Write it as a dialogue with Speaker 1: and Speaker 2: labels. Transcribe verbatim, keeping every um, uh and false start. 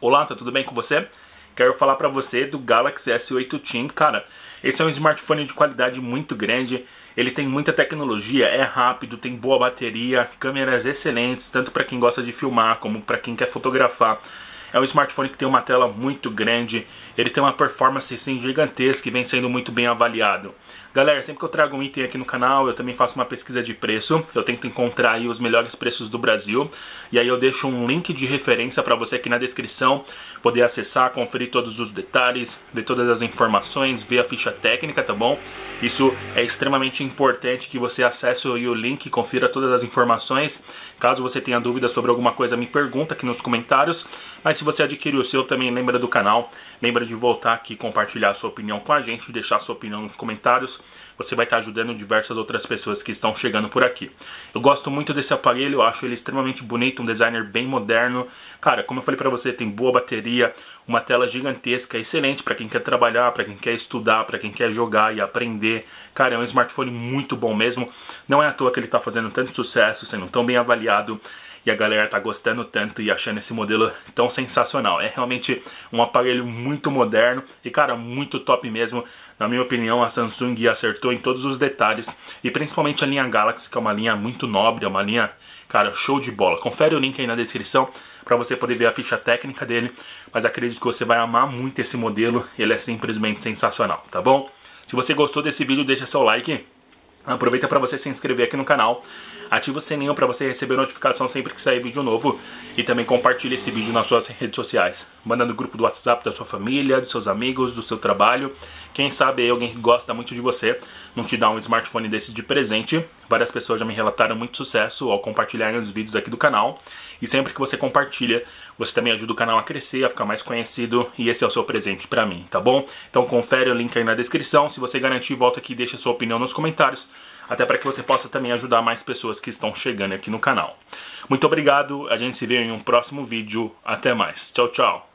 Speaker 1: Olá, tá tudo bem com você? Quero falar pra você do Galaxy S oito Team. Cara, esse é um smartphone de qualidade muito grande, ele tem muita tecnologia, é rápido, tem boa bateria, câmeras excelentes, tanto para quem gosta de filmar como para quem quer fotografar. É um smartphone que tem uma tela muito grande, ele tem uma performance assim, gigantesca e vem sendo muito bem avaliado. Galera, sempre que eu trago um item aqui no canal, eu também faço uma pesquisa de preço, eu tento encontrar aí os melhores preços do Brasil, e aí eu deixo um link de referência para você aqui na descrição, poder acessar, conferir todos os detalhes, ver todas as informações, ver a ficha técnica, tá bom? Isso é extremamente importante que você acesse aí o link, confira todas as informações. Caso você tenha dúvidas sobre alguma coisa, me pergunta aqui nos comentários. Mas se você adquirir o seu, também lembra do canal, lembra de voltar aqui e compartilhar a sua opinião com a gente, deixar a sua opinião nos comentários. Você vai estar ajudando diversas outras pessoas que estão chegando por aqui. Eu gosto muito desse aparelho, eu acho ele extremamente bonito, um designer bem moderno. Cara, como eu falei pra você, tem boa bateria, uma tela gigantesca, excelente pra quem quer trabalhar, pra quem quer estudar, pra quem quer jogar e aprender. Cara, é um smartphone muito bom mesmo. Não é à toa que ele tá fazendo tanto sucesso, sendo tão bem avaliado. E a galera tá gostando tanto e achando esse modelo tão sensacional. É realmente um aparelho muito moderno e, cara, muito top mesmo. Na minha opinião, a Samsung acertou em todos os detalhes. E principalmente a linha Galaxy, que é uma linha muito nobre, é uma linha, cara, show de bola. Confere o link aí na descrição para você poder ver a ficha técnica dele. Mas acredito que você vai amar muito esse modelo. Ele é simplesmente sensacional, tá bom? Se você gostou desse vídeo, deixa seu like. Aproveita para você se inscrever aqui no canal, ativa o sininho para você receber notificação sempre que sair vídeo novo e também compartilhe esse vídeo nas suas redes sociais. Manda no grupo do WhatsApp da sua família, dos seus amigos, do seu trabalho. Quem sabe aí alguém que gosta muito de você não te dá um smartphone desse de presente. Várias pessoas já me relataram muito sucesso ao compartilharem os vídeos aqui do canal. E sempre que você compartilha, você também ajuda o canal a crescer, a ficar mais conhecido. E esse é o seu presente pra mim, tá bom? Então confere o link aí na descrição. Se você garantir, volta aqui e deixa sua opinião nos comentários. Até para que você possa também ajudar mais pessoas que estão chegando aqui no canal. Muito obrigado, a gente se vê em um próximo vídeo. Até mais. Tchau, tchau.